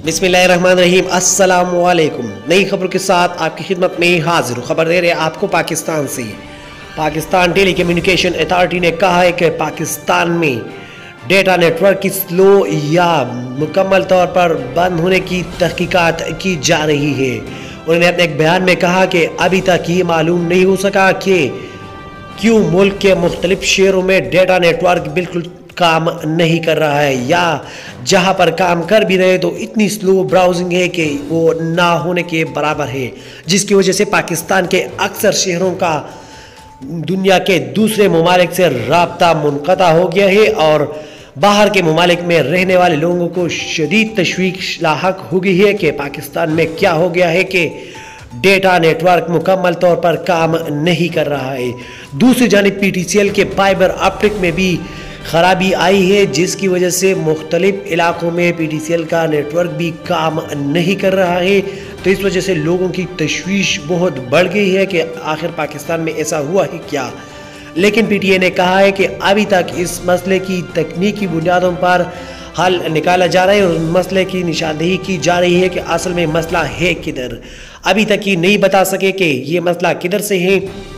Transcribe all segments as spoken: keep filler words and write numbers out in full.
बिस्मिल्लाहिर्रहमानिर्रहीम, अस्सलाम वालेकुम। नई खबरों के साथ आपकी खिदमत में हाजिर हूँ। खबर दे रहे हैं आपको पाकिस्तान से। पाकिस्तान टेली कम्युनिकेशन अथॉरिटी ने कहा है कि पाकिस्तान में डेटा नेटवर्क की स्लो या मुकम्मल तौर पर बंद होने की तहकीकात की जा रही है। उन्होंने अपने एक बयान में कहा कि अभी तक ये मालूम नहीं हो सका कि क्यों मुल्क के मुख्तलिफ शहरों में डेटा नेटवर्क बिल्कुल काम नहीं कर रहा है, या जहां पर काम कर भी रहे तो इतनी स्लो ब्राउजिंग है कि वो ना होने के बराबर है, जिसकी वजह से पाकिस्तान के अक्सर शहरों का दुनिया के दूसरे ममालिक से राब्ता मुनक़ता हो गया है और बाहर के ममालिक में रहने वाले लोगों को शदीद तशवीश लाहक हो गई है कि पाकिस्तान में क्या हो गया है कि डेटा नेटवर्क मुकम्मल तौर पर काम नहीं कर रहा है। दूसरी जानिब पी टी सी एल के फाइबर ऑप्टिक में भी खराबी आई है, जिसकी वजह से मुख्तलिफ इलाकों में पी टी सी एल का नेटवर्क भी काम नहीं कर रहा है। तो इस वजह से लोगों की तशवीश बहुत बढ़ गई है कि आखिर पाकिस्तान में ऐसा हुआ है क्या। लेकिन पी टी ए ने कहा है कि अभी तक इस मसले की तकनीकी बुनियादों पर हल निकाला जा रहा है और मसले की निशानदेही की जा रही है कि असल में मसला है किधर। अभी तक ये नहीं बता सके कि ये मसला किधर से है।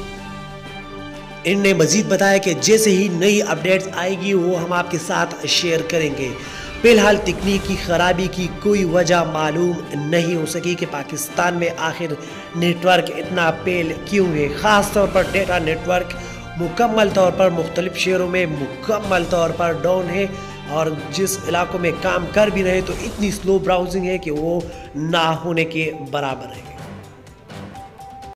इनने मजीद बताया कि जैसे ही नई अपडेट्स आएगी वो हम आपके साथ शेयर करेंगे। फिलहाल तकनीकी खराबी की कोई वजह मालूम नहीं हो सकी कि पाकिस्तान में आखिर नेटवर्क इतना फेल क्यों है। ख़ास तौर पर डेटा नेटवर्क मुकम्मल तौर पर मुख्तलिफ शहरों में मुकम्मल तौर पर डाउन है और जिस इलाकों में काम कर भी रहे तो इतनी स्लो ब्राउजिंग है कि वो ना होने के बराबर है।